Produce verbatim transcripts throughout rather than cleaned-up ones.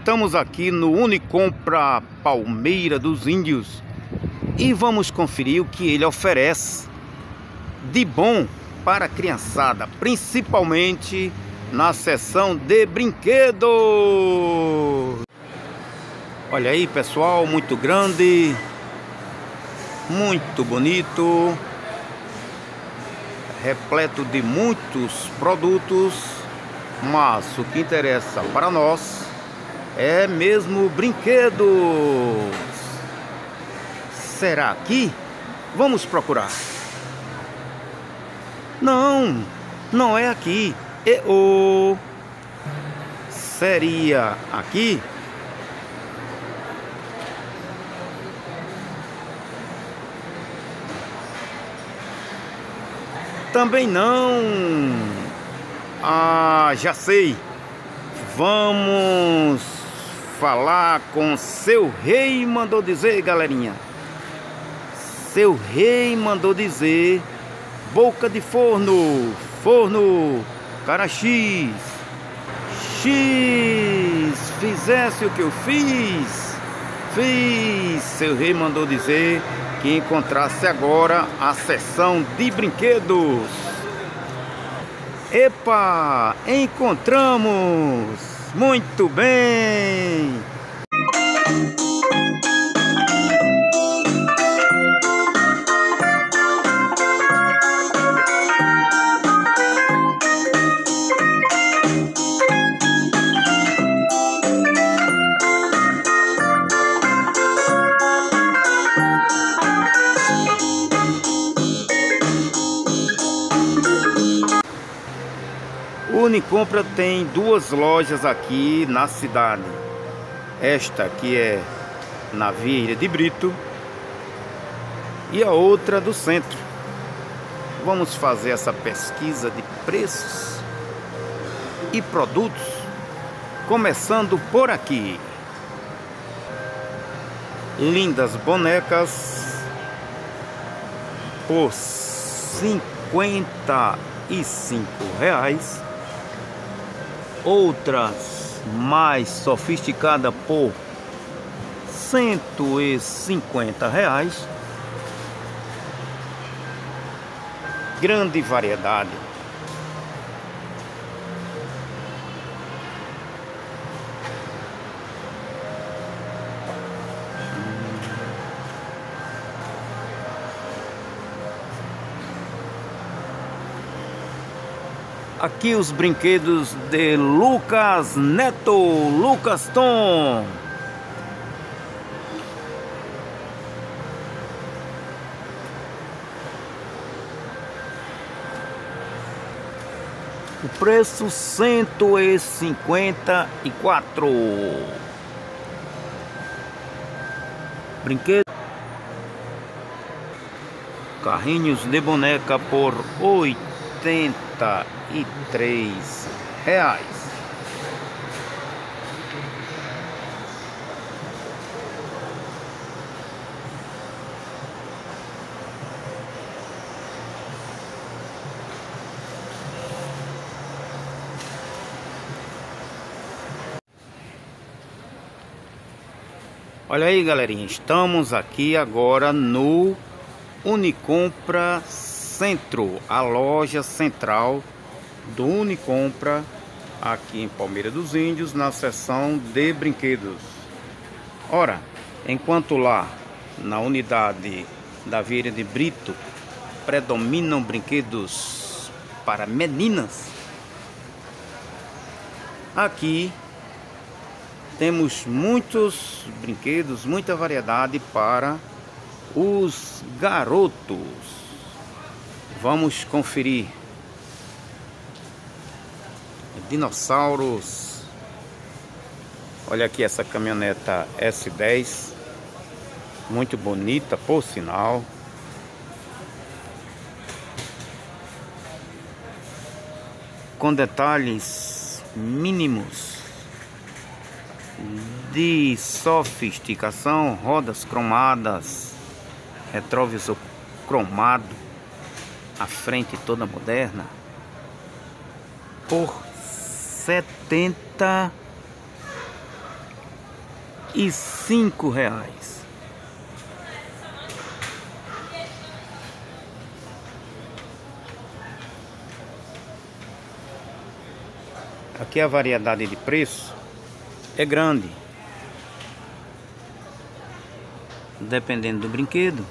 Estamos aqui no Unicompra Palmeira dos Índios e vamos conferir o que ele oferece de bom para a criançada, principalmente na seção de brinquedos. Olha aí, pessoal, muito grande, muito bonito, repleto de muitos produtos, mas o que interessa para nós é mesmo brinquedos. Será aqui? Vamos procurar. Não, não é aqui. E o seria aqui? Também não. Ah, já sei. Vamos falar com seu rei, mandou dizer, galerinha. Seu rei mandou dizer: boca de forno, forno, cara X, X, fizesse o que eu fiz, fiz. Seu rei mandou dizer que encontrasse agora a seção de brinquedos. Epa, encontramos! Muito bem! O Unicompra tem duas lojas aqui na cidade. Esta aqui é na Vieira de Brito e a outra do centro. Vamos fazer essa pesquisa de preços e produtos, começando por aqui. Lindas bonecas por cinquenta e cinco reais. Outras mais sofisticadas por cento e cinquenta reais. Grande variedade. Aqui os brinquedos de Lucas Neto, Lucas Tom. O preço cento e cinquenta e quatro. Brinquedo. Carrinhos de boneca por oitenta e três reais. Olha aí, galerinha, estamos aqui agora no Unicompra Centro, a loja central do Unicompra aqui em Palmeira dos Índios, na seção de brinquedos. Ora, enquanto lá na unidade da Vieira de Brito predominam brinquedos para meninas, aqui temos muitos brinquedos, muita variedade para os garotos. Vamos conferir. Dinossauros. Olha aqui essa caminhoneta S dez, muito bonita, por sinal. Com detalhes mínimos de sofisticação, rodas cromadas, retrovisor cromado, a frente toda moderna, por setenta e cinco reais. Aqui a variedade de preço é grande, dependendo do brinquedo,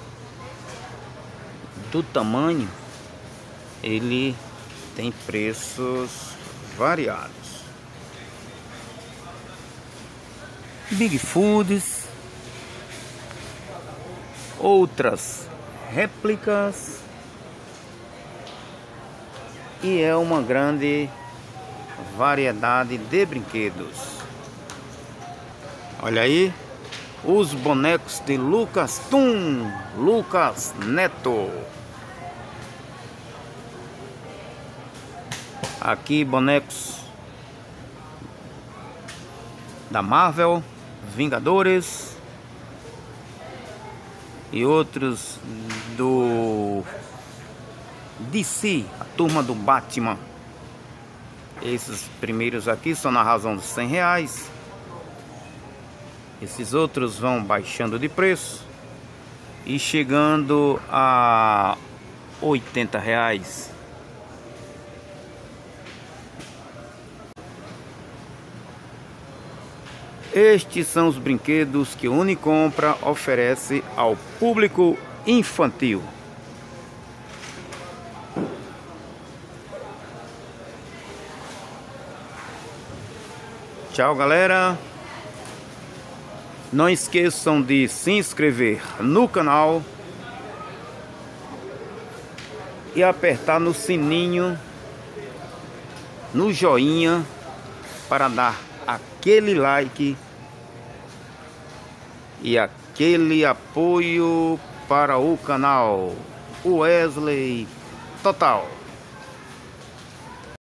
do tamanho, ele tem preços variados. Big Foods, outras réplicas, e é uma grande variedade de brinquedos. Olha aí os bonecos de Lucas Tum, Lucas Neto. Aqui bonecos da Marvel, Vingadores e outros do D C, a turma do Batman. Esses primeiros aqui são na razão dos cem reais. Esses outros vão baixando de preço e chegando a oitenta reais. Estes são os brinquedos que o Unicompra oferece ao público infantil. Tchau, galera. Não esqueçam de se inscrever no canal e apertar no sininho, no joinha, para dar aquele like e aquele apoio para o canal Wesley Total.